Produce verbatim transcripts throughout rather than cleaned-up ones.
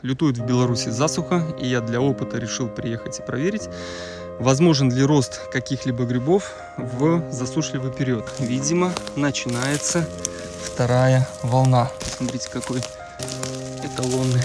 Лютует в Беларуси засуха, и я для опыта решил приехать и проверить, возможен ли рост каких-либо грибов в засушливый период. Видимо, начинается вторая волна. Смотрите, какой эталонный,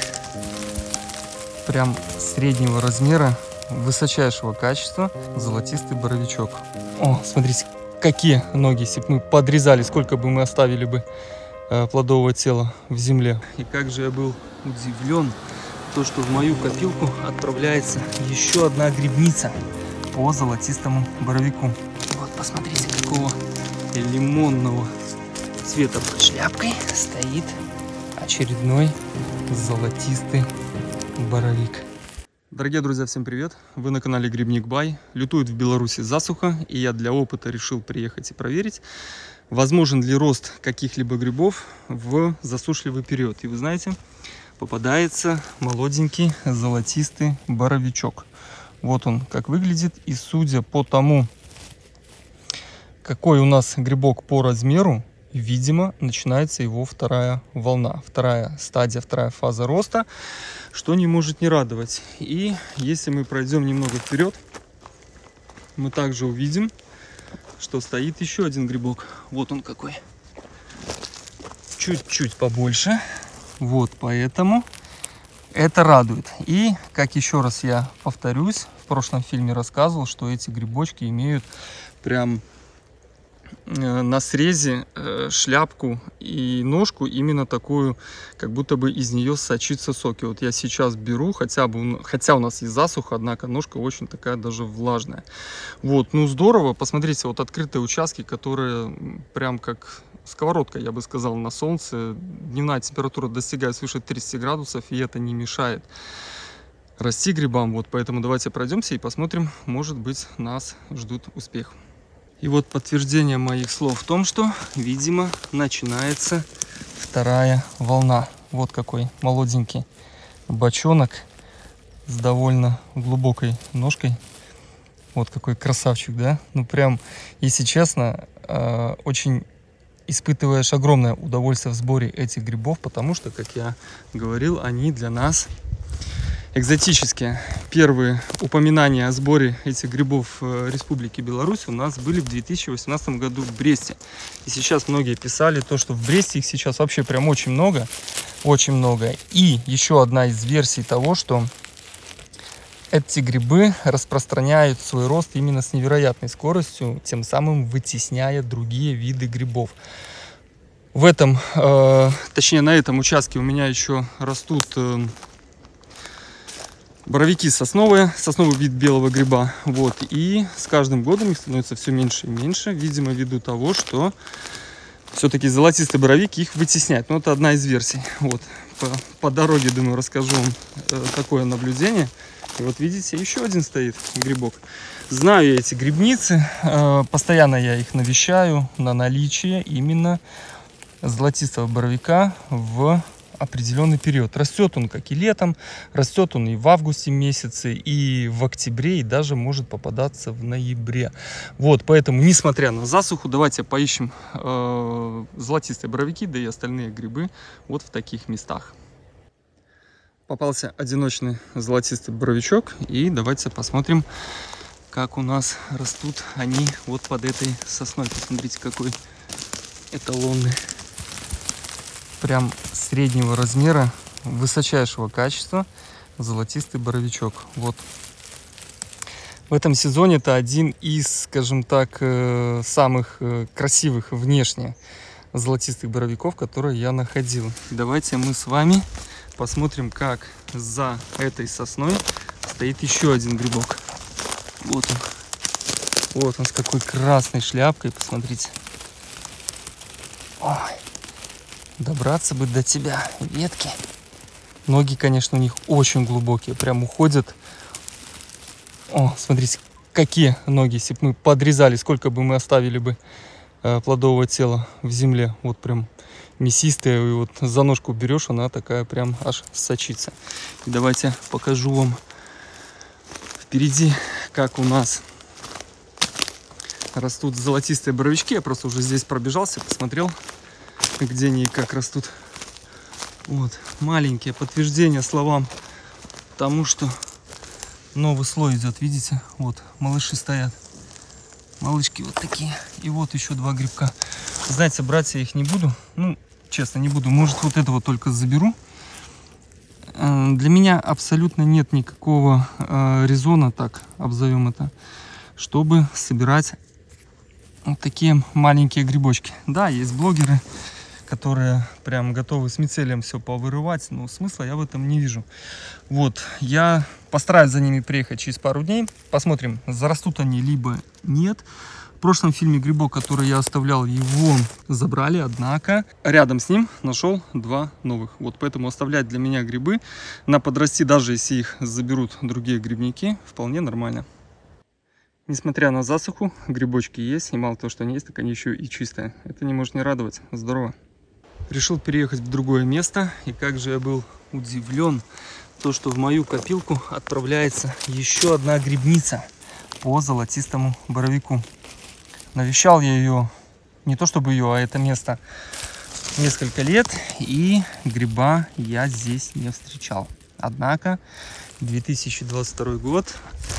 прям среднего размера, высочайшего качества золотистый боровичок. О, смотрите, какие ноги, если бы мы подрезали, сколько бы мы оставили бы э, плодового тела в земле. И как же я был удивлен, то, что в мою копилку отправляется еще одна грибница по золотистому боровику. Вот, посмотрите, какого лимонного цвета под шляпкой стоит очередной золотистый боровик. Дорогие друзья, всем привет! Вы на канале Грибник Бай. Лютует в Беларуси засуха, и я для опыта решил приехать и проверить, возможен ли рост каких-либо грибов в засушливый период. И вы знаете, попадается молоденький золотистый боровичок. Вот он как выглядит, и судя по тому, какой у нас грибок по размеру, видимо, начинается его вторая волна, вторая стадия, вторая фаза роста, что не может не радовать. И если мы пройдем немного вперед, мы также увидим, что стоит еще один грибок. Вот он какой. Чуть-чуть побольше. Вот, поэтому это радует. И, как еще раз я повторюсь, в прошлом фильме рассказывал, что эти грибочки имеют прям на срезе шляпку и ножку именно такую, как будто бы из нее сочится сок. И вот я сейчас беру, хотя бы, хотя у нас есть засуха, однако ножка очень такая даже влажная. Вот, ну здорово, посмотрите, вот открытые участки, которые прям как сковородка, я бы сказал, на солнце. Дневная температура достигает свыше тридцати градусов, и это не мешает расти грибам. Вот, поэтому давайте пройдемся и посмотрим, может быть, нас ждут успех. И вот подтверждение моих слов в том, что, видимо, начинается вторая волна. Вот какой молоденький бочонок с довольно глубокой ножкой. Вот какой красавчик, да? Ну прям, если честно, очень испытываешь огромное удовольствие в сборе этих грибов, потому что, как я говорил, они для нас экзотические. Первые упоминания о сборе этих грибов в Республике Беларусь у нас были в две тысячи восемнадцатом году в Бресте. И сейчас многие писали то, что в Бресте их сейчас вообще прям очень много. Очень много. И еще одна из версий того, что эти грибы распространяют свой рост именно с невероятной скоростью, тем самым вытесняя другие виды грибов. В этом, э, точнее на этом участке у меня еще растут э, боровики сосновые, сосновый вид белого гриба. Вот. И с каждым годом их становится все меньше и меньше, видимо, ввиду того, что все-таки золотистый боровик их вытесняет. Но это одна из версий. Вот. По, по дороге, думаю, расскажу вам э, такое наблюдение. И вот видите, еще один стоит грибок. Знаю я эти грибницы, э, постоянно я их навещаю на наличие именно золотистого боровика в определенный период. Растет он как и летом, растет он и в августе месяце, и в октябре, и даже может попадаться в ноябре. Вот, поэтому, несмотря на засуху, давайте поищем э, золотистые боровики, да и остальные грибы вот в таких местах. Попался одиночный золотистый боровичок, и давайте посмотрим, как у нас растут они вот под этой сосной. Посмотрите, какой эталонный, прям среднего размера, высочайшего качества золотистый боровичок. Вот. В этом сезоне это один из, скажем так, самых красивых внешне золотистых боровиков, которые я находил. Давайте мы с вами посмотрим, как за этой сосной стоит еще один грибок. Вот он. Вот он с какой красной шляпкой, посмотрите. Ой. Добраться бы до тебя, ветки. Ноги, конечно, у них очень глубокие, прям уходят. О, смотрите, какие ноги, если бы мы подрезали, сколько бы мы оставили бы э, плодового тела в земле. Вот прям мясистая, и вот за ножку берешь, она такая прям аж сочится. И давайте покажу вам впереди, как у нас растут золотистые боровички. Я просто уже здесь пробежался, посмотрел, где они и как растут. Вот, маленькие подтверждения словам тому, что новый слой идет, видите? Вот, малыши стоят. Малышки вот такие. И вот еще два грибка. Знаете, брать я их не буду. Ну, честно, не буду. Может, вот этого только заберу. Для меня абсолютно нет никакого э, резона, так обзовем это, чтобы собирать вот такие маленькие грибочки. Да, есть блогеры, которые прям готовы с мицелием все повырывать, но смысла я в этом не вижу. Вот, я постараюсь за ними приехать через пару дней. Посмотрим, зарастут они либо нет. В прошлом фильме грибок, который я оставлял, его забрали, однако рядом с ним нашел два новых. Вот поэтому оставлять для меня грибы на подрасти, даже если их заберут другие грибники, вполне нормально. Несмотря на засуху, грибочки есть, и мало того, что они есть, так они еще и чистые. Это не может не радовать. Здорово. Решил переехать в другое место, и как же я был удивлен, то, что в мою копилку отправляется еще одна грибница по золотистому боровику. Навещал я ее, не то чтобы ее, а это место, несколько лет, и гриба я здесь не встречал. Однако две тысячи двадцать второй год,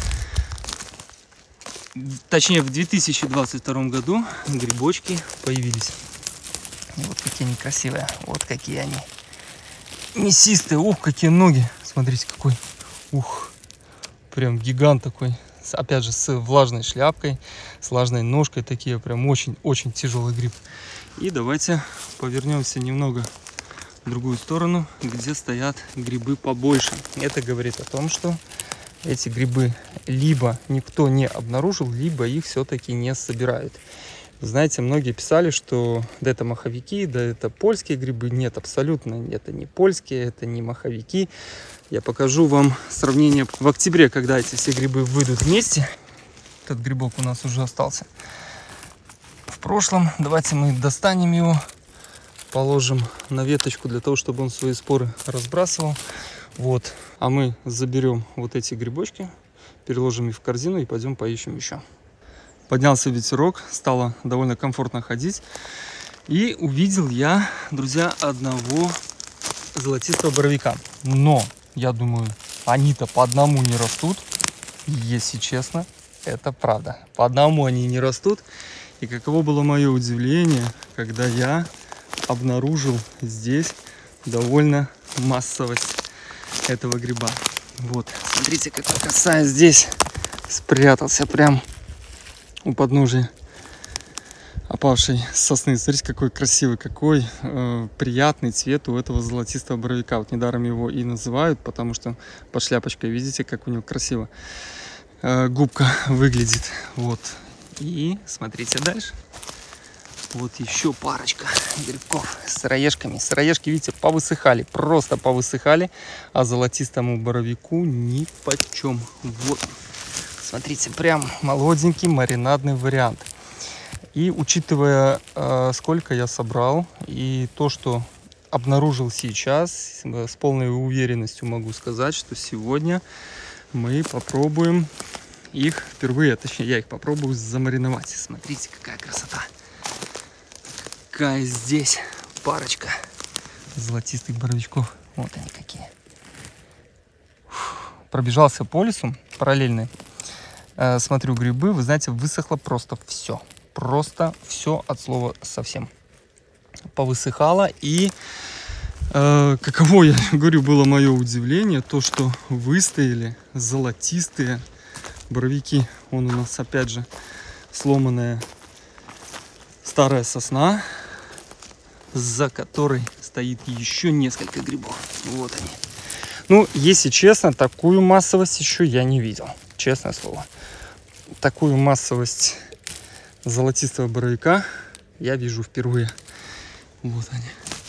точнее в две тысячи двадцать втором году грибочки появились. И вот какие они красивые, вот какие они мясистые, ух, какие ноги, смотрите какой, ух, прям гигант такой. Опять же, с влажной шляпкой, с влажной ножкой, такие прям очень-очень тяжелый гриб. И давайте повернемся немного в другую сторону, где стоят грибы побольше. Это говорит о том, что эти грибы либо никто не обнаружил, либо их все-таки не собирают. Знаете, многие писали, что да это маховики, да это польские грибы. Нет, абсолютно это не польские, это не маховики. Я покажу вам сравнение в октябре, когда эти все грибы выйдут вместе. Этот грибок у нас уже остался в прошлом. Давайте мы достанем его, положим на веточку для того, чтобы он свои споры разбрасывал. Вот. А мы заберем вот эти грибочки, переложим их в корзину и пойдем поищем еще. Поднялся ветерок, стало довольно комфортно ходить. И увидел я, друзья, одного золотистого боровика. Но, я думаю, они-то по одному не растут. Если честно, это правда. По одному они не растут. И каково было мое удивление, когда я обнаружил здесь довольно массовость этого гриба. Вот, смотрите, какой красавец здесь спрятался прям у подножия опавшей сосны. Смотрите, какой красивый, какой э, приятный цвет у этого золотистого боровика. Вот недаром его и называют, потому что под шляпочкой, видите, как у него красиво э, губка выглядит. Вот. И смотрите дальше. Вот еще парочка грибков с сыроежками. Сыроежки, видите, повысыхали, просто повысыхали, а золотистому боровику ни почем. Вот. Смотрите, прям молоденький маринадный вариант. И учитывая, э, сколько я собрал, и то, что обнаружил сейчас, с полной уверенностью могу сказать, что сегодня мы попробуем их впервые, точнее, я их попробую замариновать. Смотрите, какая красота. Какая здесь парочка золотистых боровичков. Вот они какие. Фух. Пробежался по лесу параллельно. Э, смотрю грибы, вы знаете, высохло просто все. Просто все от слова совсем. Повысыхало. И э, каково, я говорю, было мое удивление, то, что выстояли золотистые боровики. Вон у нас опять же сломанная старая сосна, за которой стоит еще несколько грибов. Вот они. Ну, если честно, такую массовость еще я не видел. Честное слово. Такую массовость золотистого боровика я вижу впервые. Вот они.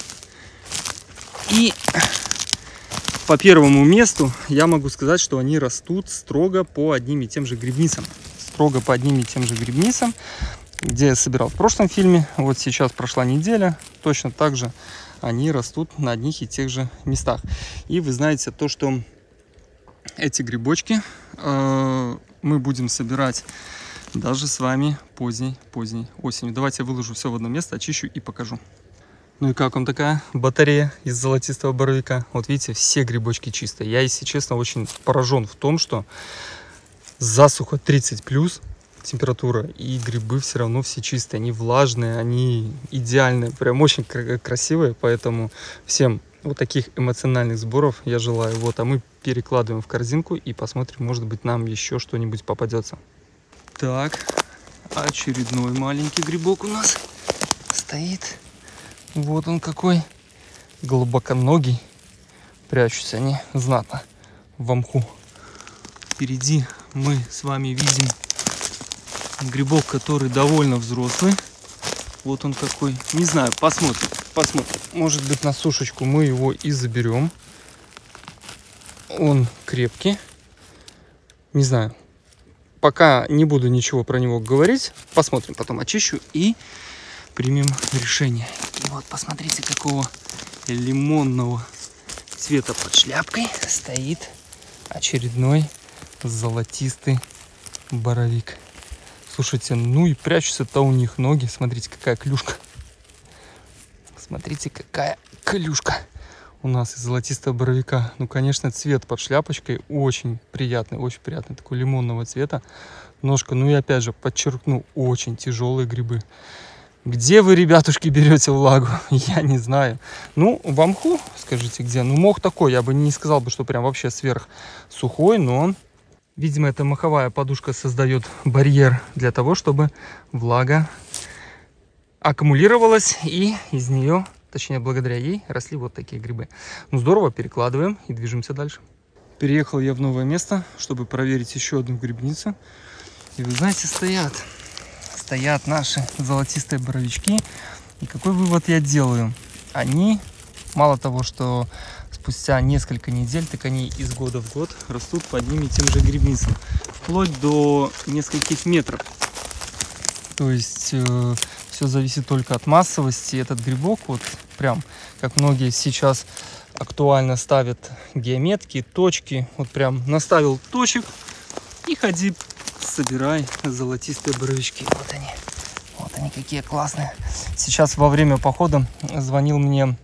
И по первому месту я могу сказать, что они растут строго по одним и тем же грибницам. Строго по одним и тем же грибницам, где я собирал в прошлом фильме. Вот сейчас прошла неделя. Точно так же они растут на одних и тех же местах. И вы знаете то, что эти грибочки э, мы будем собирать даже с вами поздней, поздней осенью. Давайте я выложу все в одно место, очищу и покажу. Ну и как вам такая батарея из золотистого боровика? Вот видите, все грибочки чистые. Я, если честно, очень поражен в том, что засуха тридцать плюс температура, и грибы все равно все чистые. Они влажные, они идеальные, прям очень красивые. Поэтому всем вот таких эмоциональных сборов я желаю. Вот, а мы перекладываем в корзинку и посмотрим, может быть, нам еще что-нибудь попадется. Так, очередной маленький грибок у нас стоит. Вот он какой глубоконогий. Прячутся они знатно в мху. Впереди мы с вами видим грибок, который довольно взрослый. Вот он какой. Не знаю, посмотрим. Посмотрим. Может быть, на сушечку мы его и заберем. Он крепкий. Не знаю. Пока не буду ничего про него говорить. Посмотрим, потом очищу и примем решение. И вот посмотрите, какого лимонного цвета под шляпкой стоит очередной золотистый боровик. Слушайте, ну и прячутся-то у них ноги. Смотрите, какая клюшка. Смотрите, какая клюшка у нас из золотистого боровика. Ну, конечно, цвет под шляпочкой очень приятный, очень приятный, такой лимонного цвета. Ножка, ну и опять же, подчеркну, очень тяжелые грибы. Где вы, ребятушки, берете влагу? Я не знаю. Ну, в мху, скажите, где? Ну, мох такой, я бы не сказал бы, что прям вообще сверх сухой, но, видимо, эта моховая подушка создает барьер для того, чтобы влага аккумулировалась, и из нее, точнее, благодаря ей, росли вот такие грибы. Ну, здорово, перекладываем и движемся дальше. Переехал я в новое место, чтобы проверить еще одну грибницу. И вы знаете, стоят... Стоят наши золотистые боровички. И какой вывод я делаю? Они, мало того, что спустя несколько недель, так они из года в год растут по одним и тем же грибницам. Вплоть до нескольких метров. То есть э, все зависит только от массовости. Этот грибок, вот прям, как многие сейчас актуально ставят геометки, точки. Вот прям наставил точек и ходи, собирай золотистые боровички. Вот они. Вот они какие классные. Сейчас во время похода звонил мне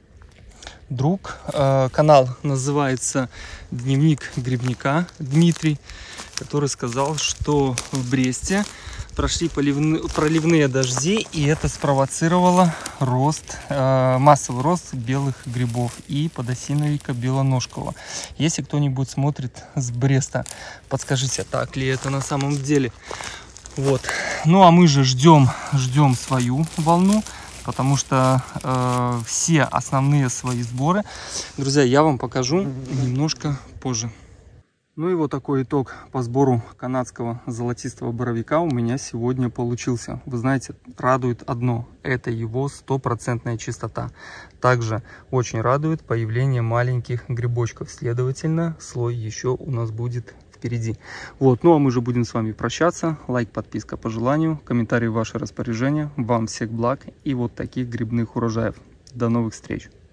друг. Канал называется «Дневник грибника» Дмитрий, который сказал, что в Бресте прошли поливные, проливные дожди, и это спровоцировало рост, э, массовый рост белых грибов и подосиновика белоножкового. Если кто-нибудь смотрит с Бреста, подскажите, так ли это на самом деле? Вот. Ну а мы же ждем, ждем свою волну, потому что э, все основные свои сборы, друзья, я вам покажу немножко позже. Ну и вот такой итог по сбору канадского золотистого боровика у меня сегодня получился. Вы знаете, радует одно. Это его стопроцентная чистота. Также очень радует появление маленьких грибочков. Следовательно, слой еще у нас будет впереди. Вот, ну а мы же будем с вами прощаться. Лайк, подписка по желанию. Комментарии в ваше распоряжение. Вам всех благ и вот таких грибных урожаев. До новых встреч!